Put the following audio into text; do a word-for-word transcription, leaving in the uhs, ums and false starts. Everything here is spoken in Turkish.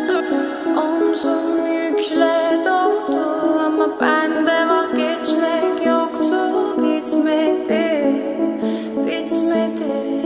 Omzum yükle doldu ama bende vazgeçmek yoktu. Bitmedi, bitmedi.